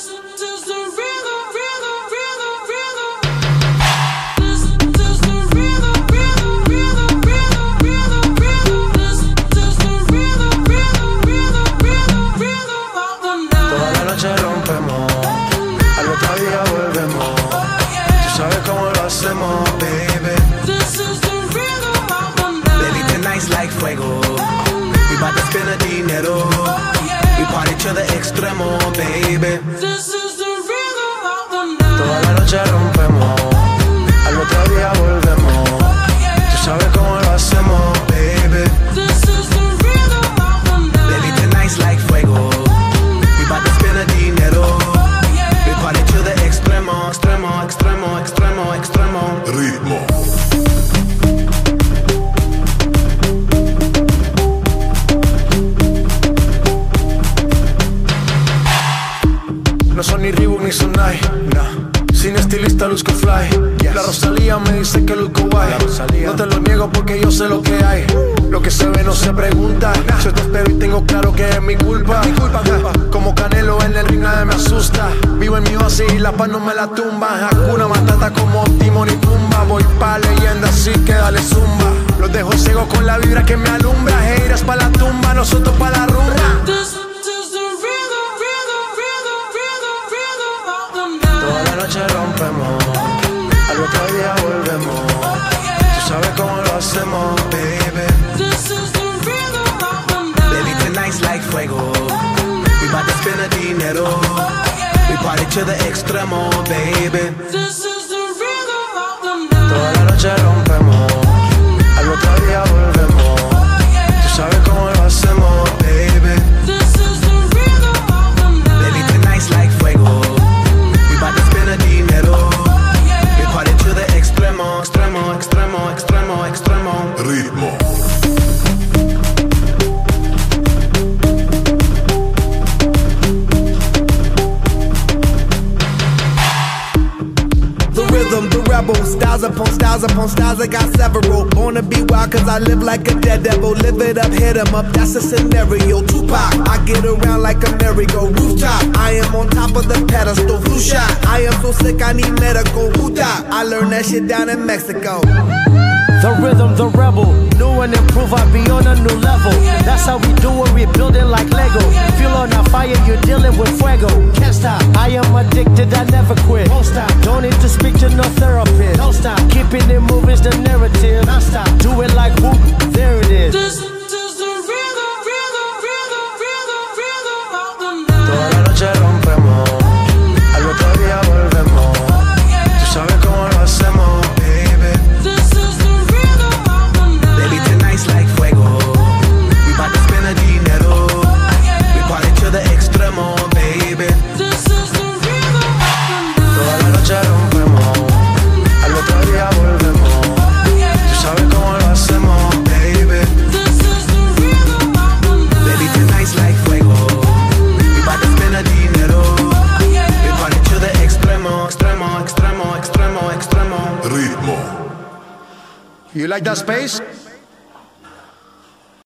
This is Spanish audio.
Baby, baby, tonight's like fuego. We bout to spend the dinero. We party to the extremo, baby. Toda la noche rompemos, al otro día volvemos. Tú sabes cómo lo hacemos, baby. Baby, tonight's like fuego. We bout to spend the dinero. We party to the extremo, extremo, extremo, extremo, extremo. Ritmo. No son ni Reebok ni Sonai, nah. Sin estilista luzco fly, yes. La Rosalía me dice que luzco guay. No te lo niego porque yo sé lo que hay. Lo que se ve no se pregunta, nah. Yo te espero y tengo claro que es mi culpa, Como Canelo en el ring nadie me asusta. Vivo en mi oasis y la paz no me la tumba. Hakuna Matata como Timón y Pumba. Voy pa' leyenda así que dale zumba. Los dejo ciego con la vibra que me alumbra. Heiras pa' la tumba, nosotros pa' la rumba. Toda la noche rompemos, al otro día volvemos. Tú sabes cómo lo hacemos, baby. Baby, tonight's like fuego. We bout to spend the dinero. We party to the extremo, baby. Toda la noche rompemos, al otro día volvemos. Tú sabes cómo lo hacemos, baby. Baby, tonight's like fuego. Dinero. We party to the extremo, extremo, extremo, extremo, extremo. Ritmo. The rhythm, the rebel, styles upon styles upon styles, I got several. Born to be wild cause I live like a dead devil. Live it up, hit 'em up, that's a scenario. Tupac, I get around like a merry-go rooftop. I am on top of the pedestal, flu shot. I am so sick I need medical, Huta. I learned that shit down in Mexico. The rhythm, the rebel, new and improve, I be on a new level. That's how we do it, we building like Lego. Feel on a fire, you're dealing with fuego. Can't stop, I am addicted, I never quit. Won't stop, don't need to speak to no therapist. Don't stop, keeping it moving's the narrative. Non stop, do it like whoop, there it is. Toda la noche rompemos, al otro día volvemos. Tú sabes cómo lo hacemos, baby. Baby, tonight's like fuego. We bout to spend the dinero. We party to the extremo, baby. Toda la noche rompemos, al otro día volvemos. Tú sabes cómo lo hacemos, baby. Baby, tonight's like fuego. We bout to spend the dinero. We party to the extremo, extremo, extremo, extremo, extremo. Ritmo. You like that space?